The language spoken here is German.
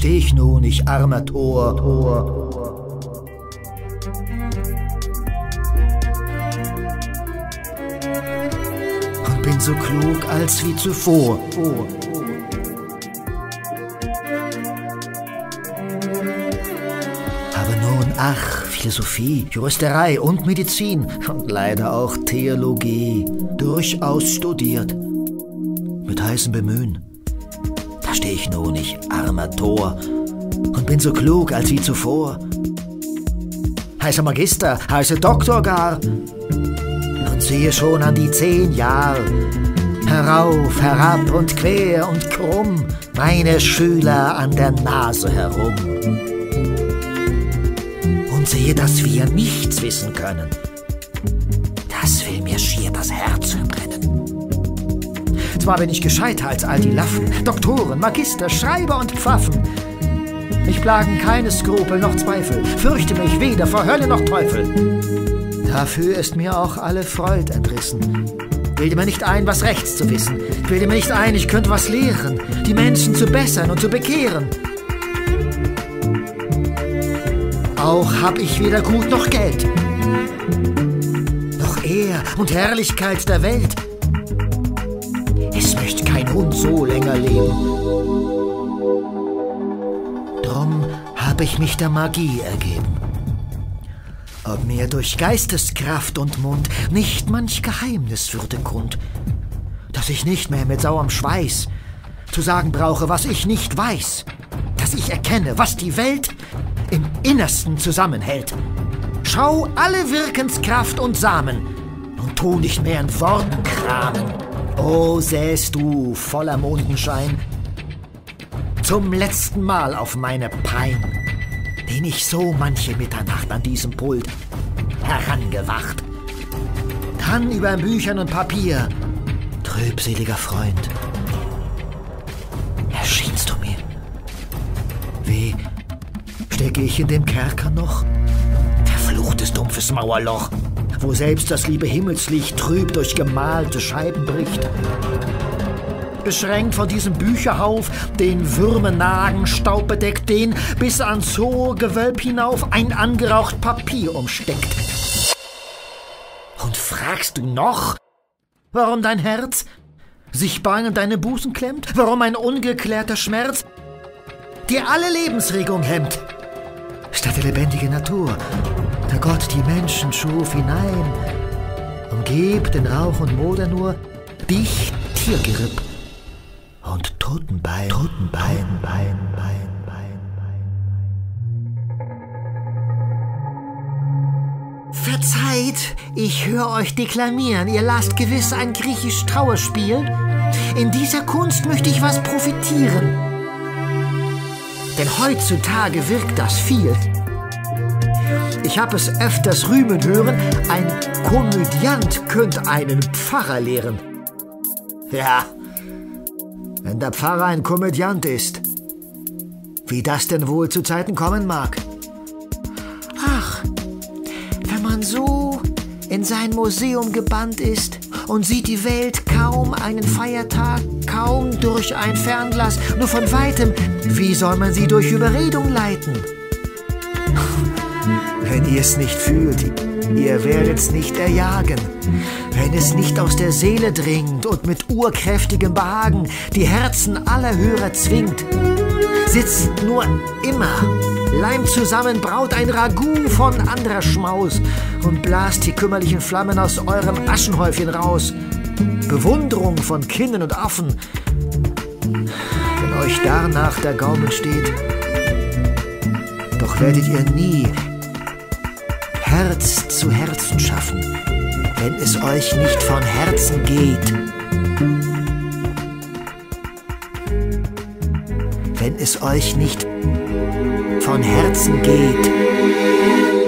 steh ich nun, ich armer Tor. Und bin so klug als wie zuvor. Aber nun, ach, Philosophie, Juristerei und Medizin und leider auch Theologie durchaus studiert. Mit heißem Bemühen. Da steh ich nun, ich armer Tor, und bin so klug als wie zuvor. Heißer Magister, heißer Doktor gar, und sehe schon an die 10 Jahr. Herauf, herab und quer und krumm, meine Schüler an der Nase herum. Und sehe, dass wir nichts wissen können. Das will mir schier das Herz verbrennen. Zwar bin ich gescheiter als all die Laffen, Doktoren, Magister, Schreiber und Pfaffen. Mich plagen keine Skrupel noch Zweifel, fürchte mich weder vor Hölle noch Teufel. Dafür ist mir auch alle Freud entrissen. Bilde mir nicht ein, was rechts zu wissen. Bilde mir nicht ein, ich könnte was lehren, die Menschen zu bessern und zu bekehren. Auch hab ich weder Gut noch Geld, noch Ehr und Herrlichkeit der Welt. Es möchte kein Hund so länger leben. Drum hab ich mich der Magie ergeben. Ob mir durch Geisteskraft und Mund nicht manch Geheimnis würde kund, dass ich nicht mehr mit sauerem Schweiß zu sagen brauche, was ich nicht weiß, dass ich erkenne, was die Welt im Innersten zusammenhält. Schau alle Wirkenskraft und Samen und tu nicht mehr in Worten kramen. O sähst du voller Mondenschein zum letzten Mal auf meine Pein, den ich so manche Mitternacht an diesem Pult herangewacht. Dann über Büchern und Papier, trübseliger Freund, erschienst du mir. Wie stecke ich in dem Kerker noch? Verfluchtes, dumpfes Mauerloch, wo selbst das liebe Himmelslicht trüb durch gemalte Scheiben bricht. Beschränkt von diesem Bücherhauf, den Würmer nagen, staubbedeckt, den bis ans hohe Gewölb hinauf ein angeraucht Papier umsteckt. Und fragst du noch, warum dein Herz sich bang in deine Busen klemmt? Warum ein ungeklärter Schmerz dir alle Lebensregung hemmt? Statt der lebendigen Natur, der Gott die Menschen schuf hinein, umgebt in Rauch und Moder nur dich Tiergeripp und Totenbein. Verzeiht, ich höre euch deklamieren, ihr lasst gewiss ein griechisch Trauerspiel. In dieser Kunst möchte ich was profitieren. Denn heutzutage wirkt das viel. Ich hab es öfters rühmen hören, ein Komödiant könnt einen Pfarrer lehren. Ja, wenn der Pfarrer ein Komödiant ist, wie das denn wohl zu Zeiten kommen mag. Ach, wenn man so in sein Museum gebannt ist und sieht die Welt kaum einen Feiertag, kaum durch ein Fernglas, nur von Weitem, wie soll man sie durch Überredung leiten? Wenn ihr es nicht fühlt, ihr werdet's nicht erjagen. Wenn es nicht aus der Seele dringt und mit urkräftigem Behagen die Herzen aller Hörer zwingt, sitzt nur immer, leimt zusammen, braut ein Ragout von anderer Schmaus und blast die kümmerlichen Flammen aus eurem Aschenhäufchen raus. Bewunderung von Kindern und Affen, wenn euch danach der Gaumen steht. Doch werdet ihr nie Herz zu Herzen schaffen, wenn es euch nicht von Herzen geht. Wenn es euch nicht von Herzen geht.